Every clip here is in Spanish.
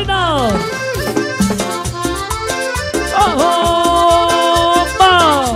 Luna. ¡Oh, va!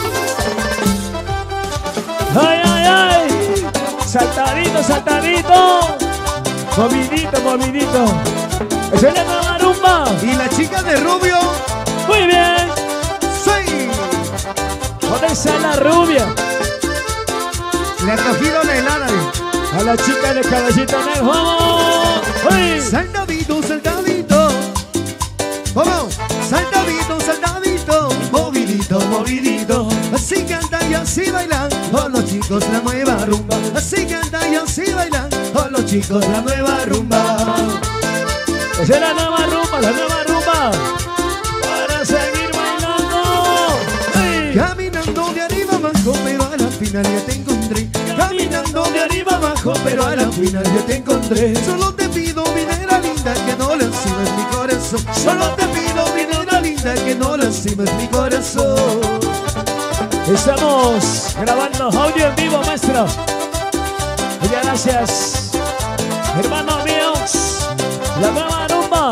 ¡Ay, ay, ay! Saltadito, saltadito. Movidito, movidito. Esa es la nueva rumba. Y la chica de rubio. Muy bien. Sí. ¿Dónde está la rubia? Le ha cogido la helada. A la chica de cabellito negro. ¡Uy! Saltadito, saltadito. ¿Cómo? Saltadito, saltadito. Movidito, movidito. Así canta y así bailan con los chicos la nueva rumba. Así canta y así bailan con los chicos la nueva rumba. Esa es la nueva rumba, la nueva rumba. Para seguir bailando. ¡Uy! Caminando de arriba abajo, pero a la final ya te encontré. Caminando de arriba abajo, pero a la final ya te encontré. Solo te pido, mi negra linda, que no lastimes mi corazón. Solo te pido, mi negra linda, que no lastimes mi corazón. Estamos grabando audio en vivo, maestro. Muchas gracias, hermanos míos. La nueva rumba.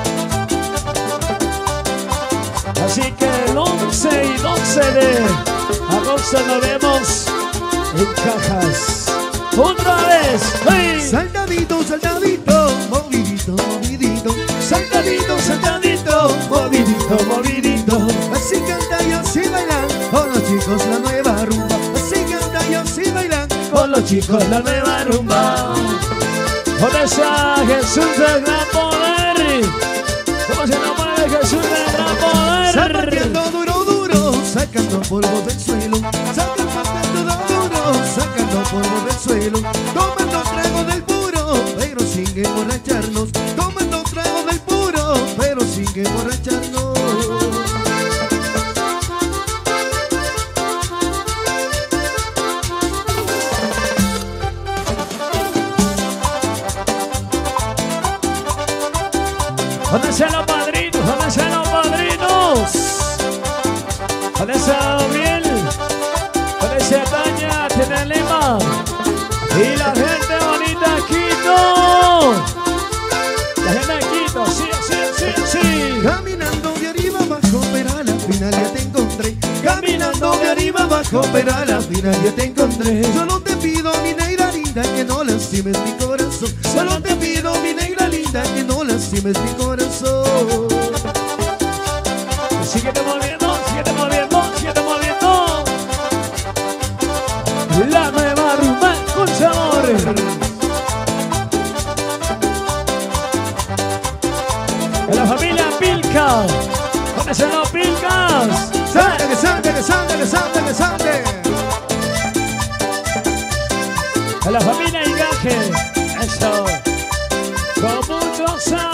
Así que el 11 y 12 de agosto nos vemos en Cajas. Otra vez. ¡Hey! Saltadito, saltadito, movidito, movidito. Saltadito, saltadito, movidito, movidito. Así canta y así bailan con los chicos la nueva rumba. Así canta y así bailan con los chicos la nueva rumba. ¿Dónde está Jesús del gran poder? ¿Cómo se llama Jesús del gran poder? Zapateando duro, duro, sacando polvo del suelo. Zapateando duro, sacando polvo del suelo. Tomando trago del puro, pero sin emborracharnos. Tomando trago del puro, pero sin emborracharnos. ¿Dónde están los padrinos? ¿Dónde están los padrinos? ¿Dónde está Gabriel? ¿Dónde está Tania? ¿Tiene Lima? Y la gente bonita Quito. La gente de Quito, sí, sí, sí, sí. Caminando de arriba abajo, pero a la final ya te encontré. Caminando de arriba abajo, pero a la final ya te encontré. Solo te pido, mi negra linda, que no lastimes mi corazón. Solo te pido, mi negra linda, que no lastimes mi corazón. Síguete moviendo, síguete moviendo, síguete moviendo. La nueva rumba con sabor. En la familia Pilca. ¿Dónde están los Pilcas? ¡Sante, que sante, que sante, que sante, que sante! En la familia Igaje. Eso. Con mucho sabor.